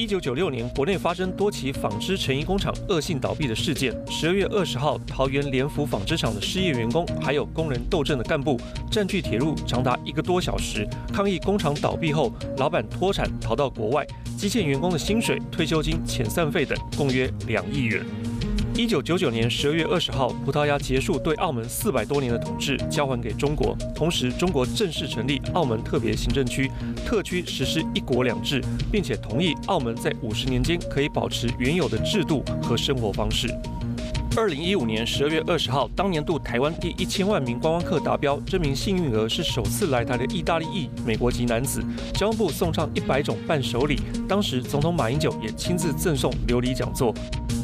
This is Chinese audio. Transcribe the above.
1996年，国内发生多起纺织成衣工厂恶性倒闭的事件。12月20号，桃园联福纺织厂的失业员工还有工人斗争的干部，占据铁路长达1个多小时，抗议工厂倒闭后，老板脱产逃到国外，积欠员工的薪水、退休金、遣散费等，共约2亿元。1999年12月20号，葡萄牙结束对澳门400多年的统治，交还给中国。同时，中国正式成立澳门特别行政区，特区实施1国2制，并且同意澳门在50年间可以保持原有的制度和生活方式。2015年12月20号，当年度台湾第1000万名观光客达标，这名幸运儿是首次来台的意大利裔美国籍男子。交通部送上100种伴手礼，当时总统马英九也亲自赠送琉璃讲座。